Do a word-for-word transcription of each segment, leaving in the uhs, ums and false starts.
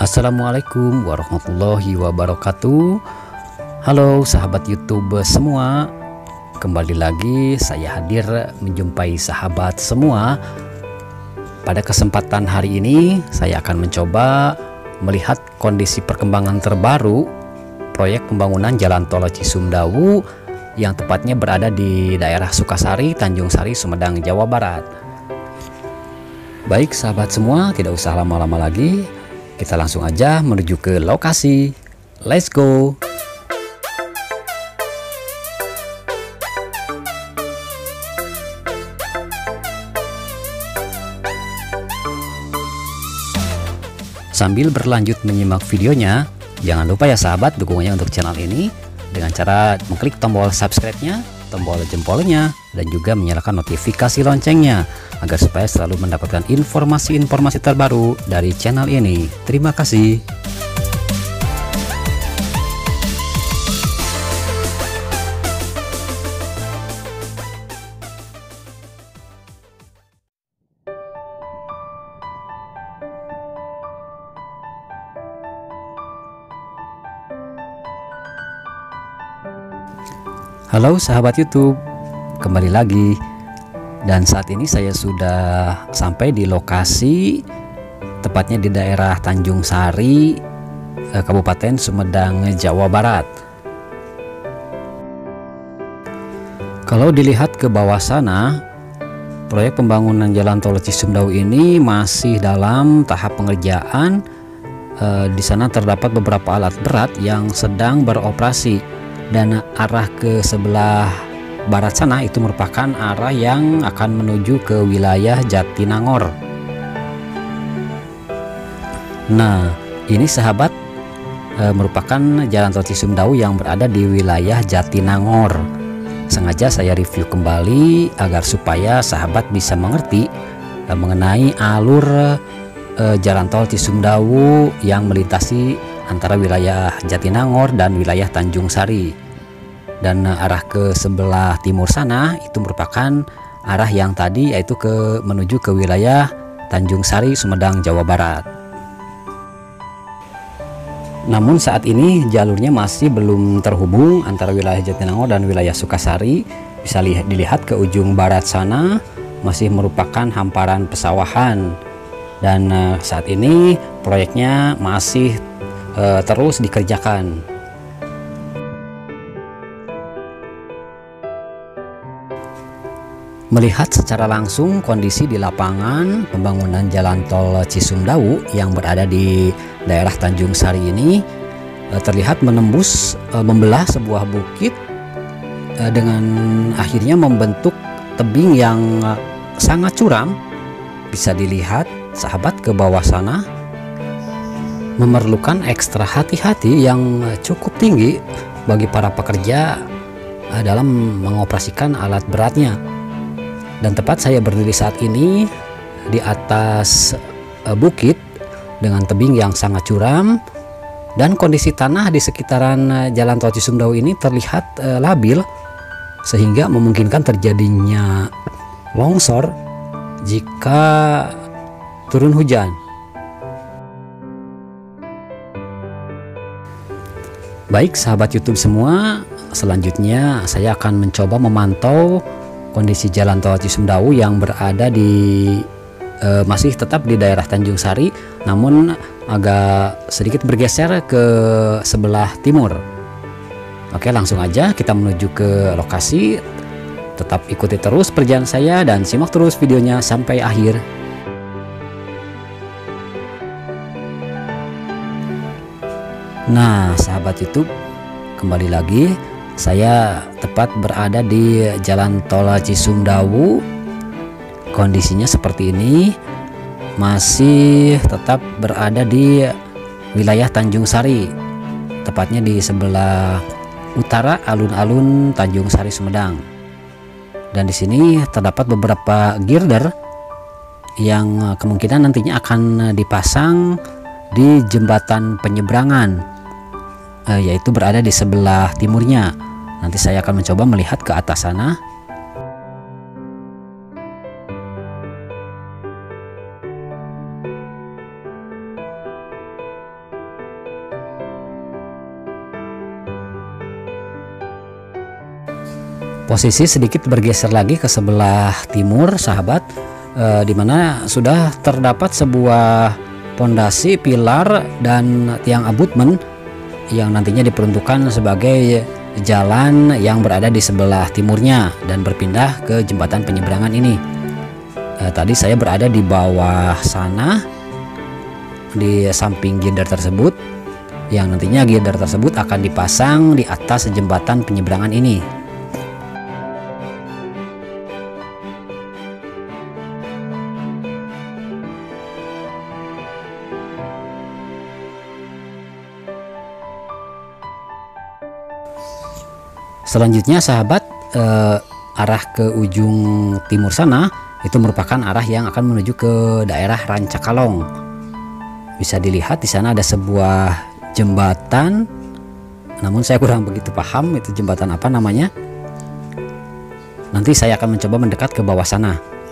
Assalamualaikum warahmatullahi wabarakatuh. Halo sahabat YouTube semua, kembali lagi saya hadir menjumpai sahabat semua. Pada kesempatan hari ini saya akan mencoba melihat kondisi perkembangan terbaru proyek pembangunan Jalan Tol Cisumdawu yang tepatnya berada di daerah Sukasari, Tanjung Sari, Sumedang, Jawa Barat. Baik sahabat semua, tidak usah lama-lama lagi, kita langsung aja menuju ke lokasi. Let's go! Sambil berlanjut menyimak videonya, jangan lupa ya sahabat dukungannya untuk channel ini dengan cara mengklik tombol subscribe-nya, tombol jempolnya, dan juga menyalakan notifikasi loncengnya agar supaya selalu mendapatkan informasi-informasi terbaru dari channel ini. Terima kasih. Halo sahabat YouTube, kembali lagi. Dan saat ini saya sudah sampai di lokasi, tepatnya di daerah Tanjung Sari, Kabupaten Sumedang, Jawa Barat. Kalau dilihat ke bawah sana, proyek pembangunan Jalan Tol Cisumdawu ini masih dalam tahap pengerjaan. Di sana terdapat beberapa alat berat yang sedang beroperasi, dan arah ke sebelah barat sana itu merupakan arah yang akan menuju ke wilayah Jatinangor. Nah, ini sahabat e, merupakan Jalan Tol Cisumdawu yang berada di wilayah Jatinangor. Sengaja saya review kembali agar supaya sahabat bisa mengerti e, mengenai alur e, Jalan Tol Cisumdawu yang melintasi antara wilayah Jatinangor dan wilayah Tanjung Sari. Dan arah ke sebelah timur sana itu merupakan arah yang tadi, yaitu ke menuju ke wilayah Tanjung Sari, Sumedang, Jawa Barat. Namun saat ini jalurnya masih belum terhubung antara wilayah Jatinangor dan wilayah Sukasari. Bisa lihat, dilihat ke ujung barat sana masih merupakan hamparan pesawahan. Dan uh, saat ini proyeknya masih uh, terus dikerjakan. Melihat secara langsung kondisi di lapangan pembangunan Jalan Tol Cisumdawu yang berada di daerah Tanjung Sari ini terlihat menembus membelah sebuah bukit dengan akhirnya membentuk tebing yang sangat curam. Bisa dilihat sahabat ke bawah sana, memerlukan ekstra hati-hati yang cukup tinggi bagi para pekerja dalam mengoperasikan alat beratnya. Dan tepat saya berdiri saat ini di atas uh, bukit dengan tebing yang sangat curam, dan kondisi tanah di sekitaran uh, Jalan Tol Cisumdawu ini terlihat uh, labil, sehingga memungkinkan terjadinya longsor jika turun hujan. Baik sahabat YouTube semua, selanjutnya saya akan mencoba memantau kondisi Jalan Tol Cisumdawu yang berada di e, masih tetap di daerah Tanjung Sari, namun agak sedikit bergeser ke sebelah timur. Oke, langsung aja kita menuju ke lokasi. Tetap ikuti terus perjalanan saya dan simak terus videonya sampai akhir. Nah sahabat YouTube, kembali lagi. Saya tepat berada di Jalan Tol Cisumdawu. Kondisinya seperti ini, masih tetap berada di wilayah Tanjung Sari, tepatnya di sebelah utara alun-alun Tanjung Sari, Sumedang. Dan di sini terdapat beberapa girder yang kemungkinan nantinya akan dipasang di jembatan penyeberangan, yaitu berada di sebelah timurnya. Nanti saya akan mencoba melihat ke atas sana. Posisi sedikit bergeser lagi ke sebelah timur sahabat, eh, dimana sudah terdapat sebuah pondasi, pilar, dan tiang abutmen yang nantinya diperuntukkan sebagai jalan yang berada di sebelah timurnya dan berpindah ke jembatan penyeberangan ini. Eh, tadi saya berada di bawah sana, di samping girder tersebut, yang nantinya girder tersebut akan dipasang di atas jembatan penyeberangan ini. Selanjutnya sahabat, eh, arah ke ujung timur sana itu merupakan arah yang akan menuju ke daerah Rancakalong. Bisa dilihat di sana ada sebuah jembatan, namun saya kurang begitu paham itu jembatan apa namanya. Nanti saya akan mencoba mendekat ke bawah sana.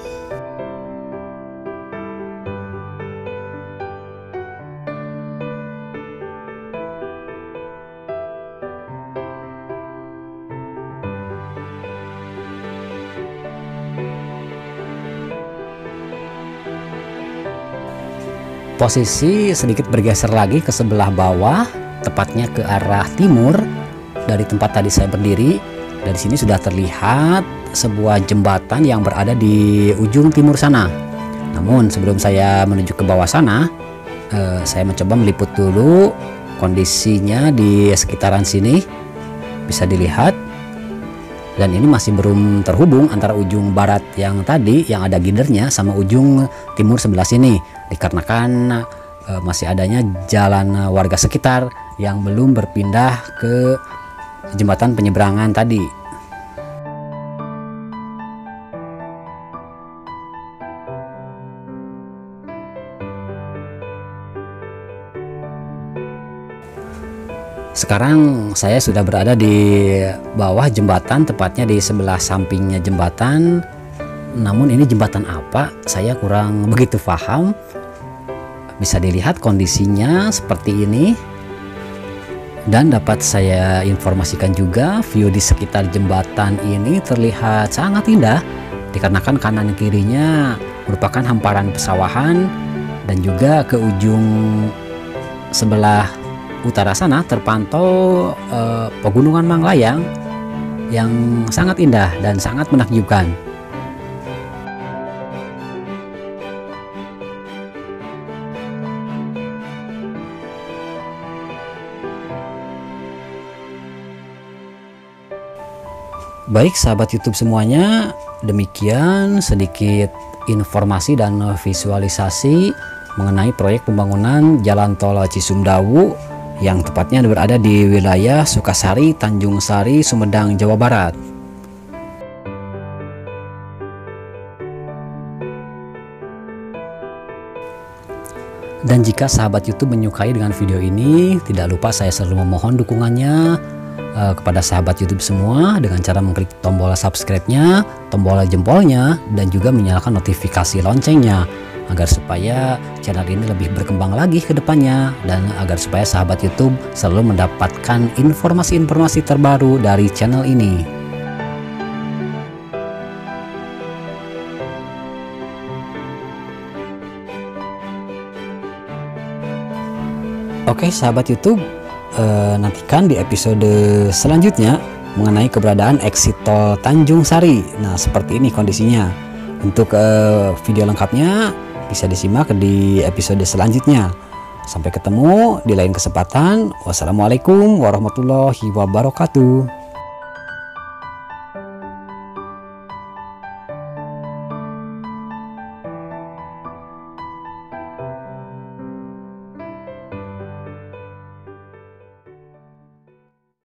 Posisi sedikit bergeser lagi ke sebelah bawah, tepatnya ke arah timur dari tempat tadi saya berdiri. Dari sini sudah terlihat sebuah jembatan yang berada di ujung timur sana. Namun sebelum saya menuju ke bawah sana, eh, saya mencoba meliput dulu kondisinya di sekitaran sini. Bisa dilihat, dan ini masih belum terhubung antara ujung barat yang tadi yang ada girdernya sama ujung timur sebelah sini, dikarenakan e, masih adanya jalan warga sekitar yang belum berpindah ke jembatan penyeberangan tadi. Sekarang saya sudah berada di bawah jembatan, tepatnya di sebelah sampingnya jembatan. Namun ini jembatan apa? Saya kurang begitu paham. Bisa dilihat kondisinya seperti ini. Dan dapat saya informasikan juga, view di sekitar jembatan ini terlihat sangat indah, dikarenakan kanan kirinya merupakan hamparan pesawahan, dan juga ke ujung sebelah utara sana terpantau eh, pegunungan Manglayang yang sangat indah dan sangat menakjubkan. Baik sahabat YouTube semuanya, demikian sedikit informasi dan visualisasi mengenai proyek pembangunan Jalan Tol Cisumdawu yang tepatnya berada di wilayah Sukasari, Tanjung Sari, Sumedang, Jawa Barat. Dan jika sahabat YouTube menyukai dengan video ini, tidak lupa saya selalu memohon dukungannya uh, kepada sahabat YouTube semua dengan cara mengklik tombol subscribe-nya, tombol jempolnya, dan juga menyalakan notifikasi loncengnya, agar supaya channel ini lebih berkembang lagi ke depannya, dan agar supaya sahabat YouTube selalu mendapatkan informasi-informasi terbaru dari channel ini. Oke sahabat YouTube, eh, nantikan di episode selanjutnya mengenai keberadaan exit tol Tanjung Sari. Nah seperti ini kondisinya. Untuk eh, video lengkapnya bisa disimak di episode selanjutnya. Sampai ketemu di lain kesempatan. Wassalamualaikum warahmatullahi wabarakatuh.